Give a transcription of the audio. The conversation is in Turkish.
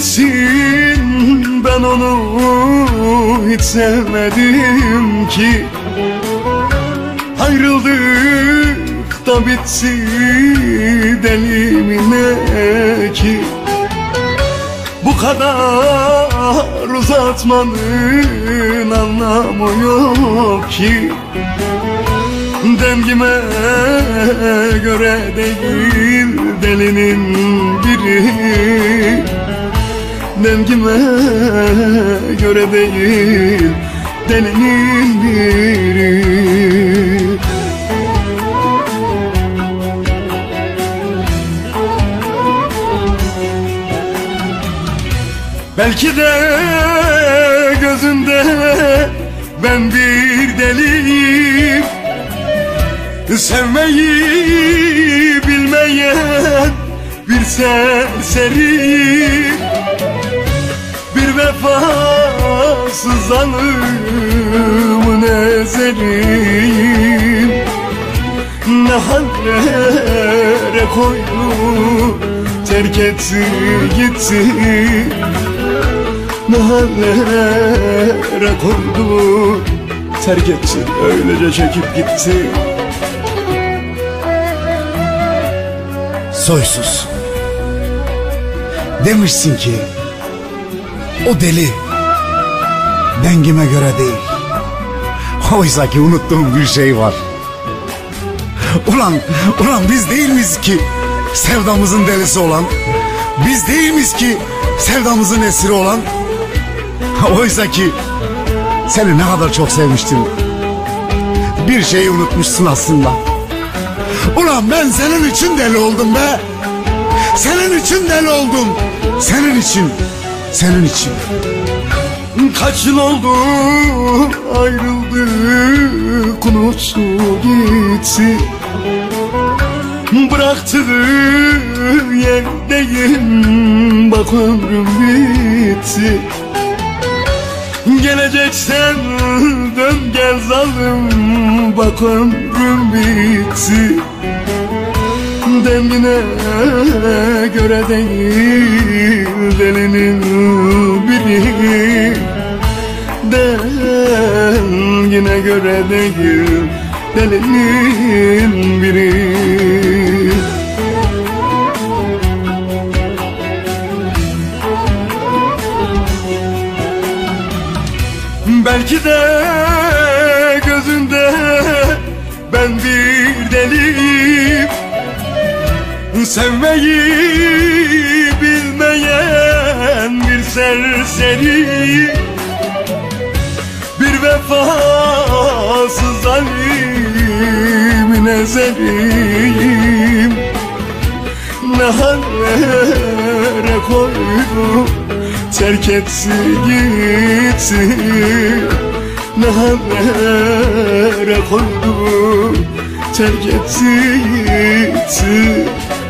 bilsin, ben onu hiç sevmedim ki. Ayrıldık da bitsi delimine ki. Bu kadar uzatmanın anlamı yok ki. Dengime göre değil delinin biri, dengime göre değil delinin biri. Belki de gözünde ben bir deliyim, sevmeyi bilmeyen bir serseriyim, bir vefasız zalımın ezeriyim. Ne hallere koydu, terk etti gitti, ne hallere koydu, terk etti, öylece çekip gitti. Soysuz, demişsin ki o deli dengime göre değil. Oysa ki unuttuğum bir şey var. Ulan biz değil miyiz ki sevdamızın delisi olan? Biz değil miyiz ki sevdamızın esiri olan? Oysa ki seni ne kadar çok sevmiştim. Bir şeyi unutmuşsun aslında. Ulan ben senin için deli oldum be. Senin için deli oldum. Senin için. Senin için. Kaç yıl oldu ayrıldık, unuttu gitti. Bıraktığı yerdeyim, bak ömrüm bitti. Geleceksen dön gel zalim, bak ömrüm bitti. Dengine göre değil delinin biri, dengine göre değil delinin biri. Belki de gözünde ben bir deliyim, sevmeyi bilmeyen bir serseri, bir vefasız zalimin ezeriyim. Ne hallere koydu, terk etti gitti, ne hallere koydu, terk etti gitti.